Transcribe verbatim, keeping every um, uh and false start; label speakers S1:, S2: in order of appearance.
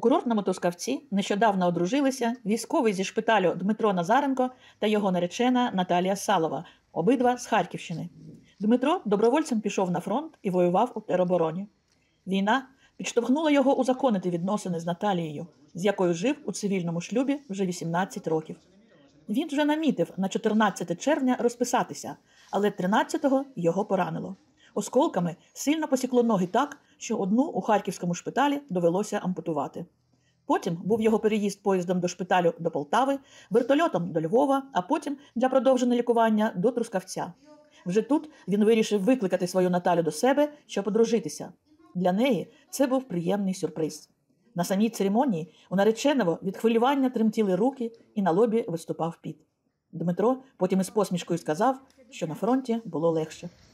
S1: курортному Трускавці нещодавно одружилися військовий зі шпиталю Дмитро Назаренко та його наречена Наталія Салова, обидва з Харківщини. Дмитро добровольцем пішов на фронт і воював у теробороні. Війна підштовхнула його узаконити відносини з Наталією, з якою жив у цивільному шлюбі вже вісімнадцять років. Він вже намітив на чотирнадцяте червня розписатися, але тринадцятого його поранило. Осколками сильно посікло ноги так, що одну у харківському шпиталі довелося ампутувати. Потім був його переїзд поїздом до шпиталю до Полтави, вертольотом до Львова, а потім для продовження лікування до Трускавця. Вже тут він вирішив викликати свою Наталю до себе, щоб одружитися. Для неї це був приємний сюрприз. На самій церемонії у нареченого від хвилювання тремтіли руки і на лобі виступав піт. Дмитро потім із посмішкою сказав, що на фронті було легше.